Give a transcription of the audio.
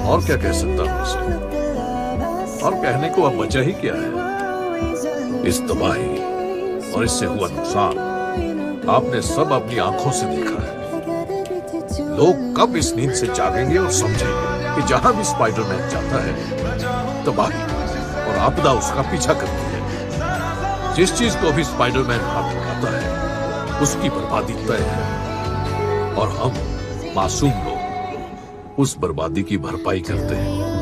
और क्या कह सकता हूँ इसे? और कहने को अब बचा ही क्या है? इस तबाही और इससे हुआ नुकसान आपने सब अपनी आंखों से देखा है। लोग कब इस नींद से जागेंगे और समझेंगे कि जहां भी स्पाइडरमैन जाता है तबाही और आपदा उसका पीछा करती है। जिस चीज को भी स्पाइडरमैन हाथ लगाता है उसकी बर्बादी तय है और हम मासूम लोग उस बर्बादी की भरपाई करते हैं।